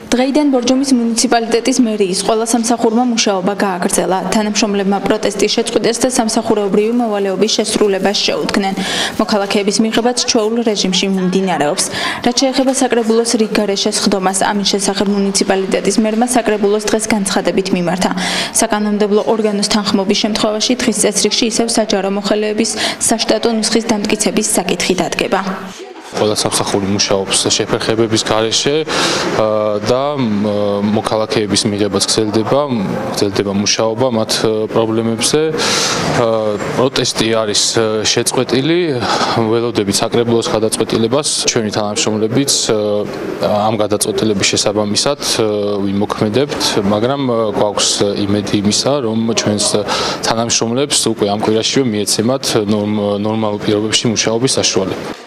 დღეიდან ბორჯომის მუნიციპალიტეტის მერიის ყველა სამსახურმა მუშაობა გააგრძელა. თანამშრომლებმა პროტესტი შეწყვიტეს და სამსახურეობრივი მოვალეობის შესრულებას შეუდგნენ. მოქალაქეების მიღებაც ჩვეულ რეჟიმში მიმდინარეობს. რაც შეეხება საკრებულოს რიგ გარეშე სხდომას, ამის შესახებ მუნიციპალიტეტის მერმა საკრებულოს დღეს განცხადებით მიმართა. საკანონმდებლო ორგანოს თანხმობის შემთხვევაში დღის წესრიგში ისევ საჯარო მოხელეების საშტატო ნუსხის დამტკიცების საკითხი დადგება. Ყველა სამსახური მუშაობს შეფერხებების გარეშე და მოქალაქეების მიღებაც გრძელდება მუშაობა მათ პრობლემებზე. პროტესტი არის შეწყვეტილი, ველოდებით საკრებულოს გადაწყვეტილებას. ჩვენი თანამშრომლებიც ამ გადაწყვეტილების შესაბამისად ვიმოქმედებთ, მაგრამ გვაქვს იმედი იმისა, რომ ჩვენს თანამშრომლებს უკვე ამ კვირაშივე მიეცემათ ნორმალურ პირობებში მუშაობის საშუალება.